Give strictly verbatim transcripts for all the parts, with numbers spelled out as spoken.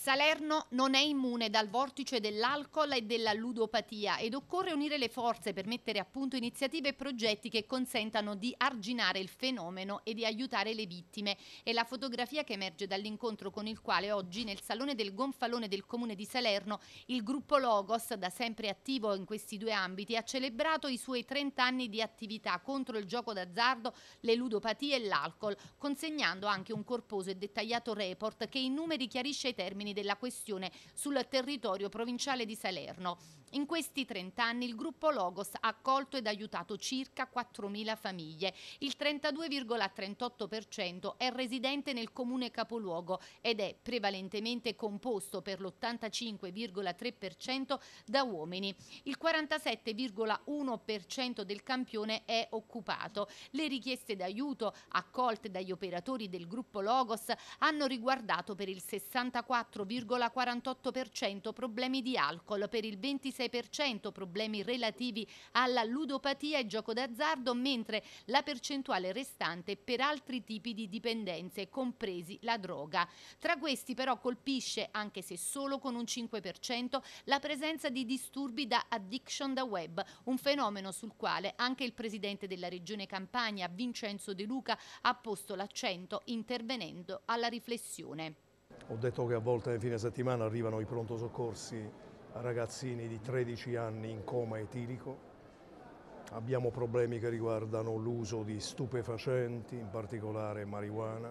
Salerno non è immune dal vortice dell'alcol e della ludopatia ed occorre unire le forze per mettere a punto iniziative e progetti che consentano di arginare il fenomeno e di aiutare le vittime. È la fotografia che emerge dall'incontro con il quale oggi nel Salone del Gonfalone del Comune di Salerno il gruppo Logos, da sempre attivo in questi due ambiti, ha celebrato i suoi trenta anni di attività contro il gioco d'azzardo, le ludopatie e l'alcol, consegnando anche un corposo e dettagliato report che in numeri chiarisce i termini della questione sul territorio provinciale di Salerno. In questi trenta anni il gruppo Logos ha accolto ed aiutato circa quattromila famiglie. Il trentadue virgola trentotto per cento è residente nel comune capoluogo ed è prevalentemente composto per l'ottantacinque virgola tre per cento da uomini. Il quarantasette virgola uno per cento del campione è occupato. Le richieste d'aiuto accolte dagli operatori del gruppo Logos hanno riguardato per il sessantaquattro virgola quarantotto per cento problemi di alcol, per il ventisei per cento problemi relativi alla ludopatia e gioco d'azzardo, mentre la percentuale restante per altri tipi di dipendenze, compresi la droga. Tra questi però colpisce, anche se solo con un cinque per cento, la presenza di disturbi da addiction da web, un fenomeno sul quale anche il presidente della Regione Campania, Vincenzo De Luca, ha posto l'accento intervenendo alla riflessione. Ho detto che a volte nel fine settimana arrivano i pronto soccorsi a ragazzini di tredici anni in coma etilico. Abbiamo problemi che riguardano l'uso di stupefacenti, in particolare marijuana.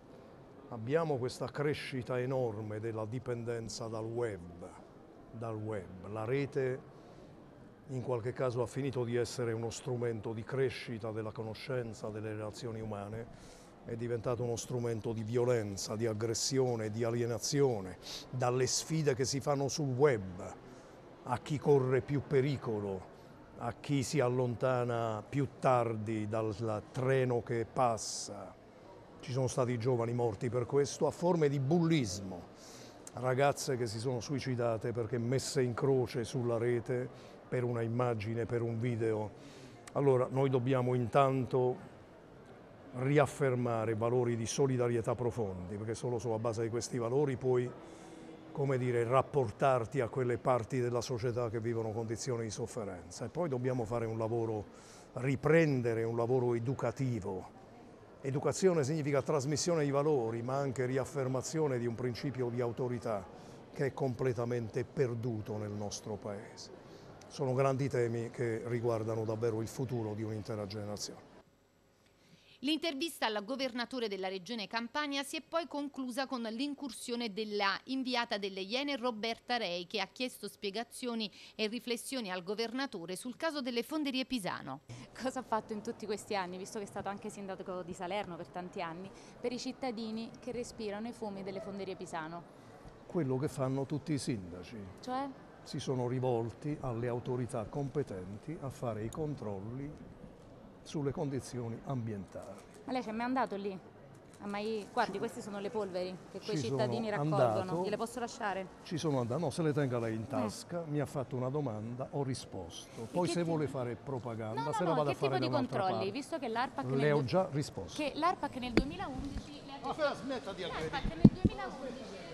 Abbiamo questa crescita enorme della dipendenza dal web, dal web. La rete in qualche caso ha finito di essere uno strumento di crescita della conoscenza, delle relazioni umane, è diventato uno strumento di violenza, di aggressione, di alienazione, dalle sfide che si fanno sul web, a chi corre più pericolo, a chi si allontana più tardi dal treno che passa. Ci sono stati giovani morti per questo, a forme di bullismo, ragazze che si sono suicidate perché messe in croce sulla rete per una immagine, per un video. Allora noi dobbiamo intanto riaffermare valori di solidarietà profondi, perché solo sulla base di questi valori puoi, come dire, rapportarti a quelle parti della società che vivono condizioni di sofferenza. E poi dobbiamo fare un lavoro, riprendere un lavoro educativo. Educazione significa trasmissione di valori, ma anche riaffermazione di un principio di autorità che è completamente perduto nel nostro Paese. Sono grandi temi che riguardano davvero il futuro di un'intera generazione. L'intervista al governatore della regione Campania si è poi conclusa con l'incursione della inviata delle Iene Roberta Rei, che ha chiesto spiegazioni e riflessioni al governatore sul caso delle Fonderie Pisano. Cosa ha fatto in tutti questi anni, visto che è stato anche sindaco di Salerno per tanti anni, per i cittadini che respirano i fumi delle Fonderie Pisano? Quello che fanno tutti i sindaci. Cioè? Si sono rivolti alle autorità competenti a fare i controlli sulle condizioni ambientali. Ma lei ci è mai andato lì? Ha mai... Guardi, queste sono le polveri che quei ci cittadini raccolgono. Andato, Gliele posso lasciare? Ci sono andato, no, se le tenga lei in tasca, eh. Mi ha fatto una domanda, ho risposto. Poi se vuole fare propaganda, no, no, se no, la vada che a fare tipo da di controlli? parte. Visto che l'ARPAC le nel... ho già risposto. Che l'ARPAC nel duemilaundici... Ma smetta di aggredire. L'ARPAC nel duemilaundici...